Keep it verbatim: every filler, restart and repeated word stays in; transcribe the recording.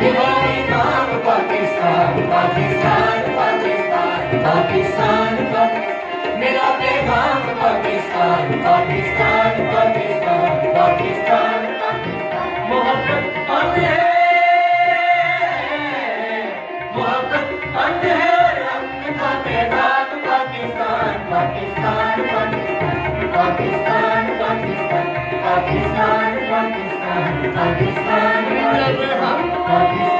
मेरा नाम पाकिस्तान, पाकिस्तान, पाकिस्तान, पाकिस्तान, पाकिस्तान, मेरा पैगाम पाकिस्तान, पाकिस्तान, पाकिस्तान, पाकिस्तान, पाकिस्तान, मोहब्बत अंध है, मोहब्बत अंध है, अंध का पैगाम पाकिस्तान, पाकिस्तान, पाकिस्तान, पाकिस्तान, पाकिस्तान, पाकिस्तान, पाकिस्तान, पाकिस्तान, पाकिस्तान,